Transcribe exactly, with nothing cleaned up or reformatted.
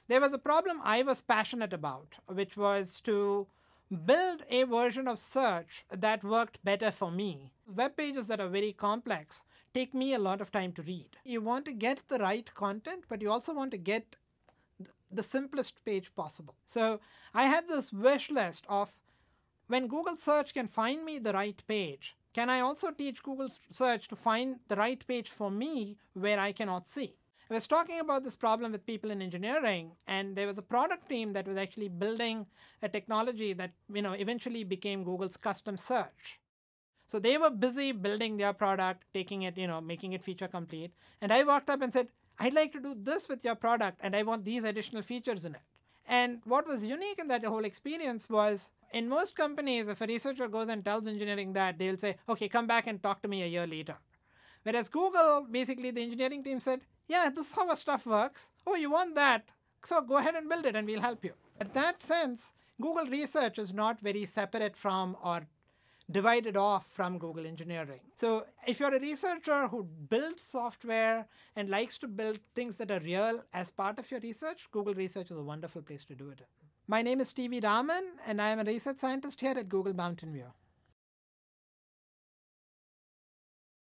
there was a problem I was passionate about, which was to build a version of search that worked better for me. Web pages that are very complex take me a lot of time to read. You want to get the right content, but you also want to get the simplest page possible. So I had this wish list of, when Google search can find me the right page, can I also teach Google search to find the right page for me where I cannot see? I was talking about this problem with people in engineering, and there was a product team that was actually building a technology that you know eventually became Google's custom search. So they were busy building their product, taking it, you know, making it feature complete. And I walked up and said, I'd like to do this with your product, and I want these additional features in it. And what was unique in that whole experience was, in most companies, if a researcher goes and tells engineering that, they'll say, okay, come back and talk to me a year later. Whereas Google, basically the engineering team said, yeah, this is how our stuff works. Oh, you want that? So go ahead and build it and we'll help you. In that sense, Google research is not very separate from or divided off from Google engineering. So if you're a researcher who builds software and likes to build things that are real as part of your research, Google research is a wonderful place to do it in. My name is Raman, and I am a research scientist here at Google Mountain View.